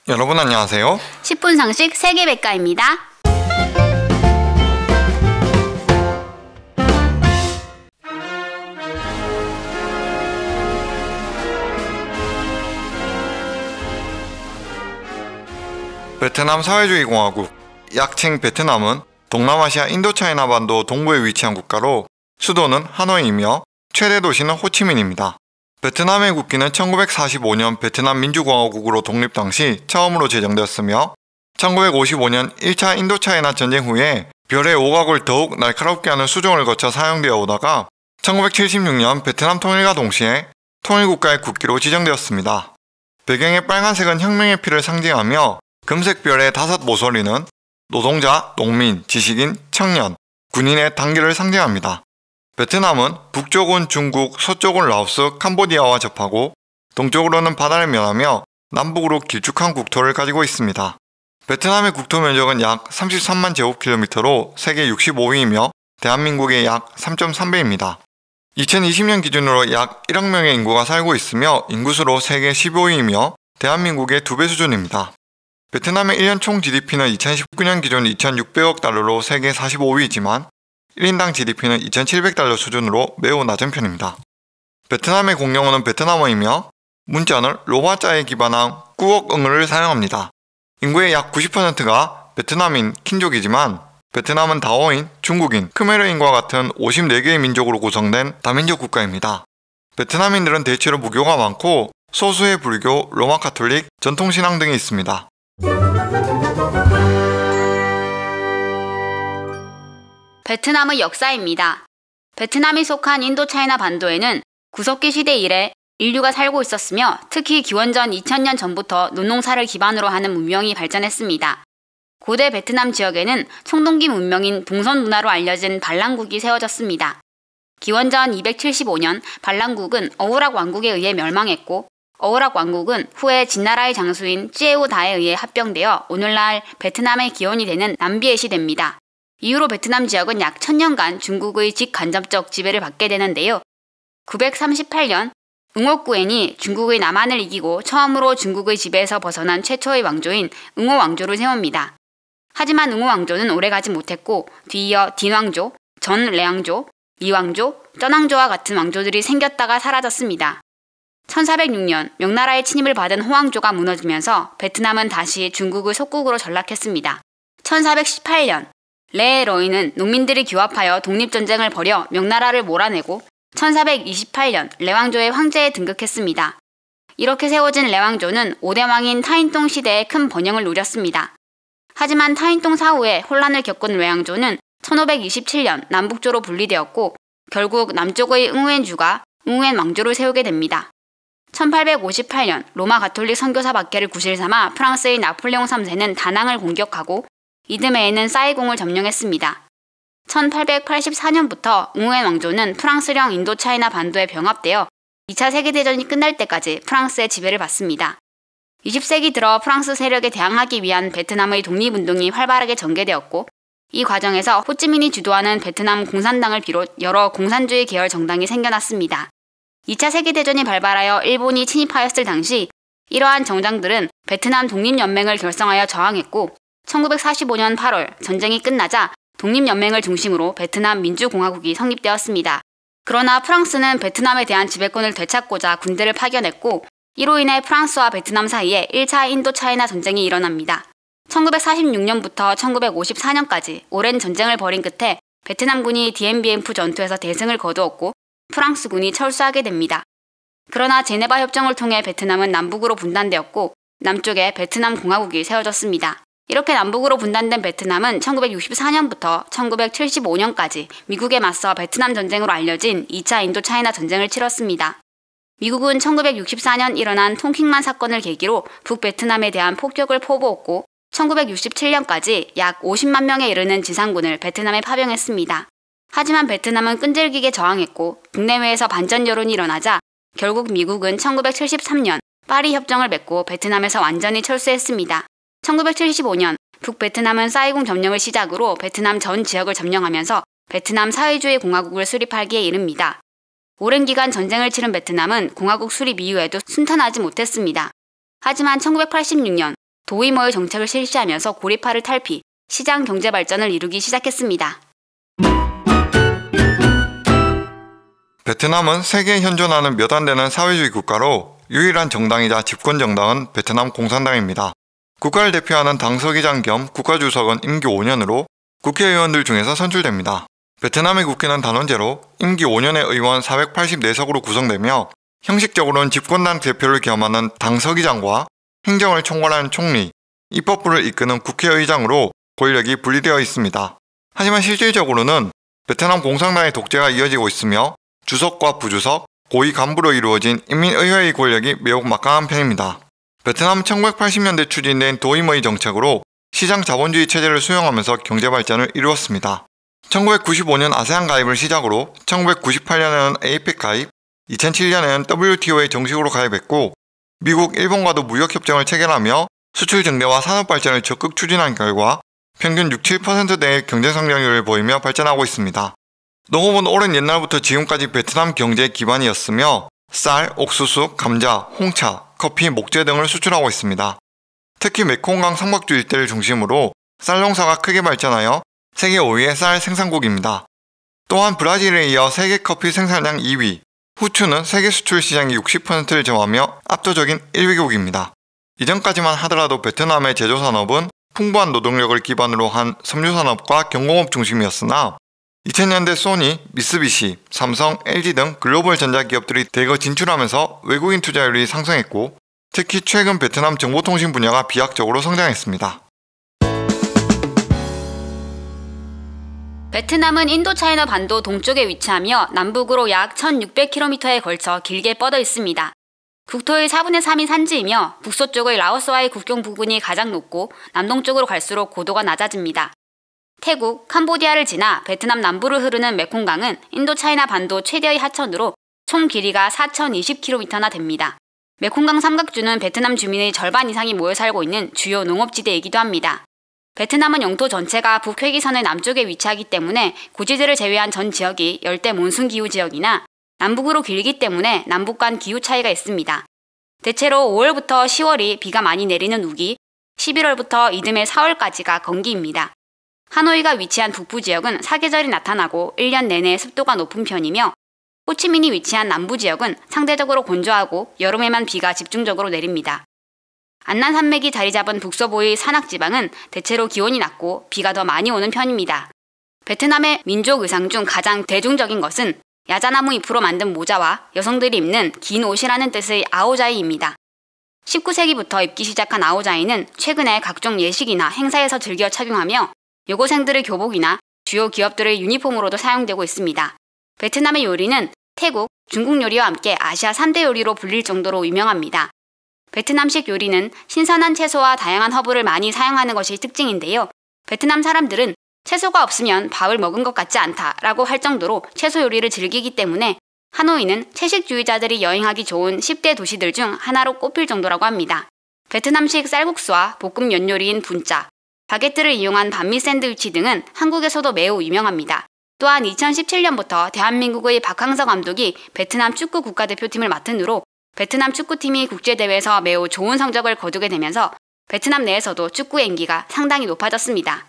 여러분 안녕하세요. 10분 상식 세계백과입니다. 베트남 사회주의 공화국, 약칭 베트남은 동남아시아 인도차이나 반도 동부에 위치한 국가로 수도는 하노이이며 최대 도시는 호치민입니다. 베트남의 국기는 1945년 베트남 민주공화국으로 독립 당시 처음으로 제정되었으며 1955년 1차 인도차이나 전쟁 후에 별의 오각을 더욱 날카롭게 하는 수정을 거쳐 사용되어 오다가 1976년 베트남 통일과 동시에 통일국가의 국기로 지정되었습니다. 배경의 빨간색은 혁명의 피를 상징하며 금색 별의 5 모서리는 노동자, 농민, 지식인, 청년, 군인의 단계를 상징합니다. 베트남은 북쪽은 중국, 서쪽은 라오스, 캄보디아와 접하고 동쪽으로는 바다를 면하며 남북으로 길쭉한 국토를 가지고 있습니다. 베트남의 국토 면적은 약 33만 제곱킬로미터로 세계 65위이며 대한민국의 약 3.3배입니다. 2020년 기준으로 약 1억 명의 인구가 살고 있으며 인구수로 세계 15위이며 대한민국의 2배 수준입니다. 베트남의 1년 총 GDP는 2019년 기준 2,600억 달러로 세계 45위이지만 1인당 GDP는 2,700달러 수준으로 매우 낮은 편입니다. 베트남의 공용어는 베트남어이며 문자는 로마자에 기반한 꾸옥응을 사용합니다. 인구의 약 90%가 베트남인 킨족이지만 베트남은 다오인, 중국인, 크메르인과 같은 54개의 민족으로 구성된 다민족 국가입니다. 베트남인들은 대체로 무교가 많고 소수의 불교, 로마 카톨릭, 전통신앙 등이 있습니다. 베트남의 역사입니다. 베트남이 속한 인도차이나 반도에는 구석기 시대 이래 인류가 살고 있었으며 특히 기원전 2000년 전부터 논농사를 기반으로 하는 문명이 발전했습니다. 고대 베트남 지역에는 청동기 문명인 동선 문화로 알려진 발랑국이 세워졌습니다. 기원전 275년 발랑국은 어우락 왕국에 의해 멸망했고 어우락 왕국은 후에 진나라의 장수인 찌에우다에 의해 합병되어 오늘날 베트남의 기원이 되는 남비엣이 됩니다. 이후로 베트남 지역은 약 1000년간 중국의 직간접적 지배를 받게 되는데요. 938년 응호구엔이 중국의 남한을 이기고 처음으로 중국의 지배에서 벗어난 최초의 왕조인 응호 왕조를 세웁니다. 하지만 응호 왕조는 오래가지 못했고 뒤이어 딘왕조, 전래왕조, 리왕조, 쩌낭조와 같은 왕조들이 생겼다가 사라졌습니다. 1406년 명나라의 침입을 받은 호왕조가 무너지면서 베트남은 다시 중국의 속국으로 전락했습니다. 1418년 레로이는 농민들이 규합하여 독립전쟁을 벌여 명나라를 몰아내고 1428년 레왕조의 황제에 등극했습니다. 이렇게 세워진 레왕조는 5대 왕인 타인똥 시대에 큰 번영을 누렸습니다. 하지만 타인똥 사후에 혼란을 겪은 레왕조는 1527년 남북조로 분리되었고 결국 남쪽의 응우엔주가 응우엔 왕조를 세우게 됩니다. 1858년 로마 가톨릭 선교사 박해를 구실 삼아 프랑스의 나폴레옹 3세는 다낭을 공격하고 이듬해에는 사이공을 점령했습니다. 1884년부터 응우엔 왕조는 프랑스령 인도차이나 반도에 병합되어 2차 세계대전이 끝날 때까지 프랑스의 지배를 받습니다. 20세기 들어 프랑스 세력에 대항하기 위한 베트남의 독립운동이 활발하게 전개되었고 이 과정에서 호찌민이 주도하는 베트남 공산당을 비롯 여러 공산주의 계열 정당이 생겨났습니다. 2차 세계대전이 발발하여 일본이 침입하였을 당시 이러한 정당들은 베트남 독립연맹을 결성하여 저항했고 1945년 8월 전쟁이 끝나자 독립연맹을 중심으로 베트남 민주공화국이 성립되었습니다. 그러나 프랑스는 베트남에 대한 지배권을 되찾고자 군대를 파견했고 이로 인해 프랑스와 베트남 사이에 1차 인도차이나 전쟁이 일어납니다. 1946년부터 1954년까지 오랜 전쟁을 벌인 끝에 베트남군이 디엠비엠프 전투에서 대승을 거두었고 프랑스군이 철수하게 됩니다. 그러나 제네바 협정을 통해 베트남은 남북으로 분단되었고 남쪽에 베트남 공화국이 세워졌습니다. 이렇게 남북으로 분단된 베트남은 1964년부터 1975년까지 미국에 맞서 베트남 전쟁으로 알려진 2차 인도차이나 전쟁을 치렀습니다. 미국은 1964년 일어난 통킹만 사건을 계기로 북베트남에 대한 폭격을 포부었고 1967년까지 약 50만 명에 이르는 지상군을 베트남에 파병했습니다. 하지만 베트남은 끈질기게 저항했고 국내외에서 반전 여론이 일어나자 결국 미국은 1973년 파리 협정을 맺고 베트남에서 완전히 철수했습니다. 1975년 북베트남은 사이공 점령을 시작으로 베트남 전 지역을 점령하면서 베트남 사회주의 공화국을 수립하기에 이릅니다. 오랜 기간 전쟁을 치른 베트남은 공화국 수립 이후에도 순탄하지 못했습니다. 하지만 1986년 도이모의 정책을 실시하면서 고리파를 탈피, 시장 경제 발전을 이루기 시작했습니다. 베트남은 세계에 현존하는 몇 안 되는 사회주의 국가로 유일한 정당이자 집권 정당은 베트남 공산당입니다. 국가를 대표하는 당서기장 겸 국가주석은 임기 5년으로 국회의원들 중에서 선출됩니다. 베트남의 국회는 단원제로 임기 5년의 의원 484석으로 구성되며 형식적으로는 집권당 대표를 겸하는 당서기장과 행정을 총괄하는 총리, 입법부를 이끄는 국회의장으로 권력이 분리되어 있습니다. 하지만 실질적으로는 베트남 공산당의 독재가 이어지고 있으며 주석과 부주석, 고위 간부로 이루어진 인민의회의 권력이 매우 막강한 편입니다. 베트남은 1980년대 추진된 도이모의 정책으로 시장 자본주의 체제를 수용하면서 경제 발전을 이루었습니다. 1995년 아세안 가입을 시작으로 1998년에는 에이펙 가입, 2007년에는 WTO에 정식으로 가입했고 미국, 일본과도 무역협정을 체결하며 수출 증대와 산업 발전을 적극 추진한 결과 평균 6-7%대의 경제 성장률을 보이며 발전하고 있습니다. 농업은 오랜 옛날부터 지금까지 베트남 경제의 기반이었으며 쌀, 옥수수, 감자, 홍차, 커피, 목재 등을 수출하고 있습니다. 특히 메콩강 삼각주 일대를 중심으로 쌀 농사가 크게 발전하여 세계 5위의 쌀 생산국입니다. 또한 브라질에 이어 세계 커피 생산량 2위, 후추는 세계 수출 시장의 60%를 점하며 압도적인 1위국입니다. 이전까지만 하더라도 베트남의 제조산업은 풍부한 노동력을 기반으로 한 섬유산업과 경공업 중심이었으나 2000년대 소니, 미쓰비시, 삼성, LG 등 글로벌 전자기업들이 대거 진출하면서 외국인 투자율이 상승했고 특히 최근 베트남 정보통신 분야가 비약적으로 성장했습니다. 베트남은 인도차이나 반도 동쪽에 위치하며 남북으로 약 1600km에 걸쳐 길게 뻗어 있습니다. 국토의 4분의 3이 산지이며 북서쪽의 라오스와의 국경 부근이 가장 높고 남동쪽으로 갈수록 고도가 낮아집니다. 태국, 캄보디아를 지나 베트남 남부를 흐르는 메콩강은 인도차이나 반도 최대의 하천으로 총 길이가 4020km나 됩니다. 메콩강 삼각주는 베트남 주민의 절반 이상이 모여 살고 있는 주요 농업지대이기도 합니다. 베트남은 영토 전체가 북회기선의 남쪽에 위치하기 때문에 고지대를 제외한 전 지역이 열대 몬순 기후 지역이나 남북으로 길기 때문에 남북 간 기후 차이가 있습니다. 대체로 5월부터 10월이 비가 많이 내리는 우기, 11월부터 이듬해 4월까지가 건기입니다. 하노이가 위치한 북부 지역은 사계절이 나타나고 1년 내내 습도가 높은 편이며 호치민이 위치한 남부 지역은 상대적으로 건조하고 여름에만 비가 집중적으로 내립니다. 안난 산맥이 자리 잡은 북서부의 산악지방은 대체로 기온이 낮고 비가 더 많이 오는 편입니다. 베트남의 민족 의상 중 가장 대중적인 것은 야자나무 잎으로 만든 모자와 여성들이 입는 긴 옷이라는 뜻의 아오자이입니다. 19세기부터 입기 시작한 아오자이는 최근에 각종 예식이나 행사에서 즐겨 착용하며 여고생들의 교복이나 주요 기업들의 유니폼으로도 사용되고 있습니다. 베트남의 요리는 태국, 중국 요리와 함께 아시아 3대 요리로 불릴 정도로 유명합니다. 베트남식 요리는 신선한 채소와 다양한 허브를 많이 사용하는 것이 특징인데요. 베트남 사람들은 채소가 없으면 밥을 먹은 것 같지 않다라고 할 정도로 채소 요리를 즐기기 때문에 하노이는 채식주의자들이 여행하기 좋은 10대 도시들 중 하나로 꼽힐 정도라고 합니다. 베트남식 쌀국수와 볶음 연요리인 분짜, 바게트를 이용한 반미 샌드위치 등은 한국에서도 매우 유명합니다. 또한 2017년부터 대한민국의 박항서 감독이 베트남 축구 국가대표팀을 맡은 후로 베트남 축구팀이 국제대회에서 매우 좋은 성적을 거두게 되면서 베트남 내에서도 축구의 인기가 상당히 높아졌습니다.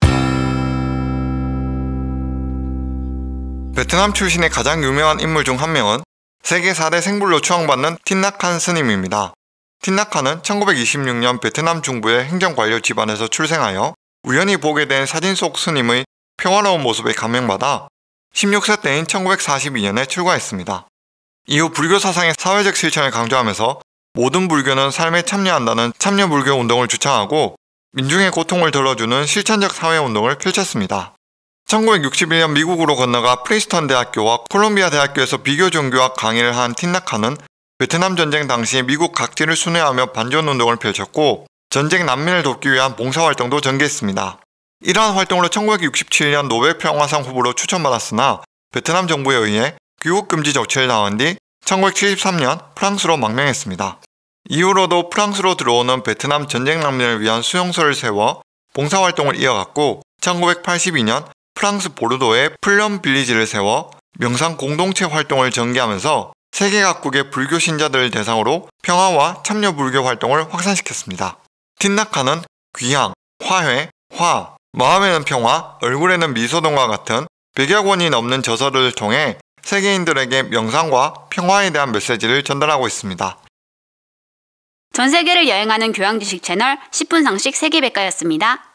베트남 출신의 가장 유명한 인물 중 한 명은 세계 4대 생불로 추앙받는 틴낙한 스님입니다. 틴낙한은 1926년 베트남 중부의 행정관료 집안에서 출생하여 우연히 보게 된 사진 속 스님의 평화로운 모습에 감명받아 16세 때인 1942년에 출가했습니다. 이후 불교 사상의 사회적 실천을 강조하면서 모든 불교는 삶에 참여한다는 참여불교 운동을 주창하고 민중의 고통을 덜어주는 실천적 사회운동을 펼쳤습니다. 1961년 미국으로 건너가 프린스턴 대학교와 콜롬비아 대학교에서 비교 종교학 강의를 한 틴낙한은 베트남 전쟁 당시 미국 각지를 순회하며 반전운동을 펼쳤고 전쟁 난민을 돕기 위한 봉사활동도 전개했습니다. 이러한 활동으로 1967년 노벨 평화상 후보로 추천받았으나 베트남 정부에 의해 귀국금지 조치를 당한 뒤 1973년 프랑스로 망명했습니다. 이후로도 프랑스로 들어오는 베트남 전쟁 난민을 위한 수용소를 세워 봉사활동을 이어갔고 1982년 프랑스 보르도에 플럼 빌리지를 세워 명상 공동체 활동을 전개하면서 세계 각국의 불교 신자들을 대상으로 평화와 참여 불교 활동을 확산시켰습니다. 틴나카는 귀향, 화해, 화, 마음에는 평화, 얼굴에는 미소 등과 같은 100여 권이 넘는 저서를 통해 세계인들에게 명상과 평화에 대한 메시지를 전달하고 있습니다. 전 세계를 여행하는 교양지식 채널 10분 상식 세계백과였습니다.